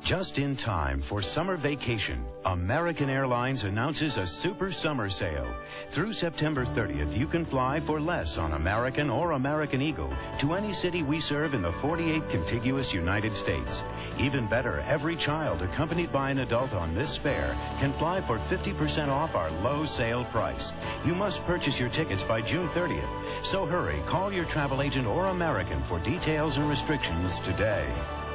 Just in time for summer vacation, American Airlines announces a super summer sale. Through September 30th, you can fly for less on American or American Eagle to any city we serve in the 48 contiguous United States. Even better, every child accompanied by an adult on this fare can fly for 50% off our low sale price. You must purchase your tickets by June 30th. So hurry, call your travel agent or American for details and restrictions today.